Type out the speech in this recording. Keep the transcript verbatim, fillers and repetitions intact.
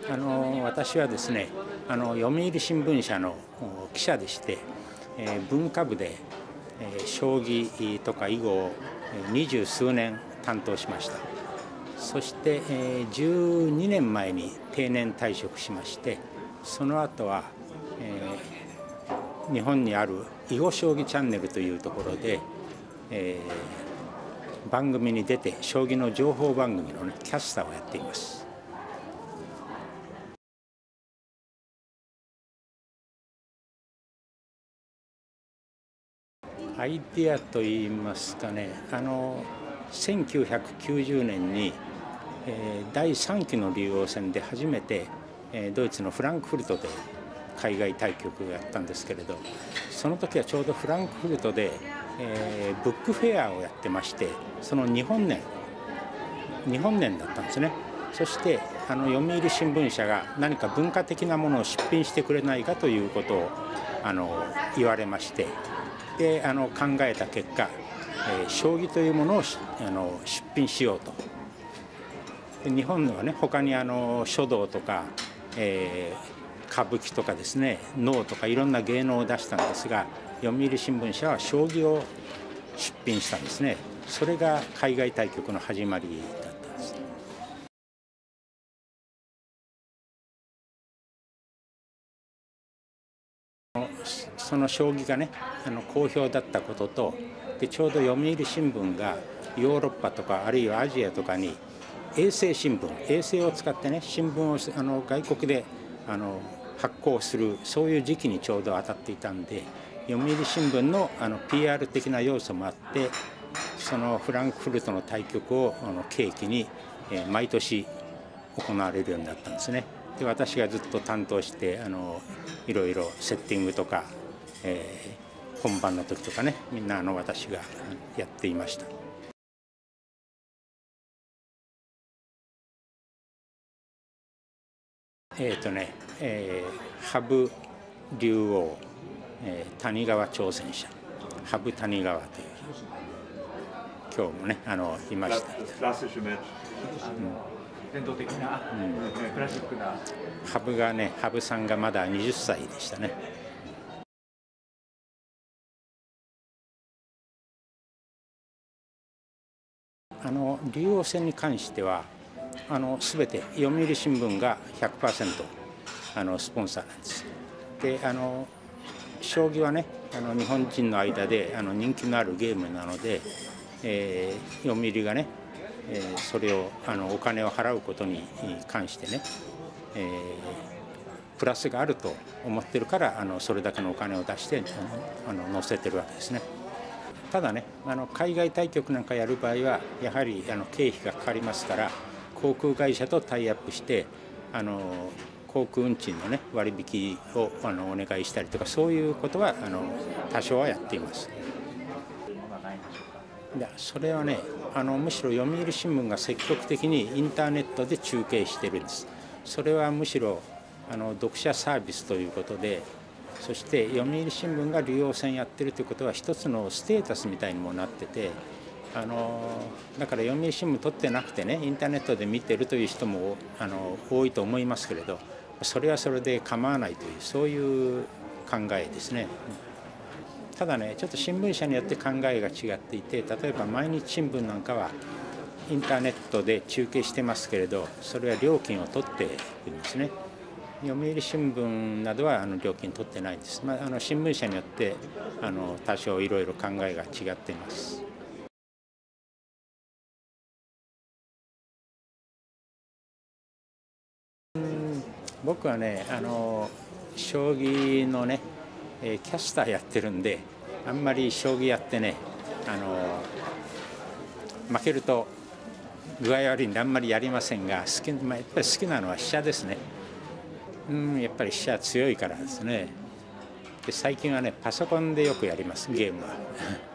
あの私はですね、あの読売新聞社の記者でして、えー、文化部で、えー、将棋とか囲碁を二十数年担当しました。そして、えー、じゅうにねんまえに定年退職しまして、その後は、えー、日本にある囲碁将棋チャンネルというところで、えー、番組に出て将棋の情報番組の、ね、キャスターをやっています。アイデアといいますかね、あのせんきゅうひゃくきゅうじゅうねんに、えー、だいさんきの竜王戦で初めて、えー、ドイツのフランクフルトで海外対局をやったんですけれど、その時はちょうどフランクフルトで、えー、ブックフェアをやってまして、その日本年日本年だったんですね。そしてあの読売新聞社が何か文化的なものを出品してくれないかということをあの言われまして、であの考えた結果、えー、将棋というものをあの出品しようと。で日本はね、他にあの書道とか、えー、歌舞伎とかですね、能とかいろんな芸能を出したんですが、読売新聞社は将棋を出品したんですね。それが海外対局の始まりだったんです。その将棋がね、あの好評だったことと、でちょうど読売新聞がヨーロッパとかあるいはアジアとかに衛星新聞、衛星を使ってね、新聞をあの外国であの発行する、そういう時期にちょうど当たっていたんで、読売新聞のあの ピーアール 的な要素もあって、そのフランクフルトの対局をあの契機に、えー、毎年行われるようになったんですね。で私がずっと担当してあのいろいろセッティングとか、えー、本番の時とかね、みんなあの私がやっていました。えっ、ー、とね、えー、羽生竜王、えー、谷川挑戦者、羽生谷川という、今日もねあのいました。 伝統的な、うん、クラシックな羽生がね、羽生さんがまだはたちでしたね。あの竜王戦に関してはあの全て読売新聞が ひゃくパーセント あのスポンサーなんです。であの将棋はね、あの日本人の間であの人気のあるゲームなので、えー、読売がね、えー、それをあのお金を払うことに関してね、えー、プラスがあると思ってるからあのそれだけのお金を出してあの載せてるわけですね。ただね、あの海外対局なんかやる場合はやはりあの経費がかかりますから、航空会社とタイアップしてあの航空運賃の、ね、割引をあのお願いしたりとか、そういうことはあの多少はやっています。いやそれはね、あのむしろ読売新聞が積極的にインターネットで中継してるんです。それはむしろあの読者サービスということで、そして読売新聞が竜王戦やってるということは一つのステータスみたいにもなってて、あのだから読売新聞取ってなくてね、インターネットで見てるという人もあの多いと思いますけれど、それはそれで構わないという、そういう考えですね。ただね、ちょっと新聞社によって考えが違っていて、例えば毎日新聞なんかはインターネットで中継してますけれど、それは料金を取っているんですね。読売新聞などはあの料金取ってないんです。まあ、あの新聞社によってあの多少いろいろ考えが違っています。うん僕はね、あの将棋のねキャスターやってるんで、あんまり将棋やってね、あの負けると具合悪いんであんまりやりませんが、好き、まあ、やっぱり好きなのは飛車ですね。うんやっぱり飛車強いからですね。で最近はねパソコンでよくやります、ゲームは。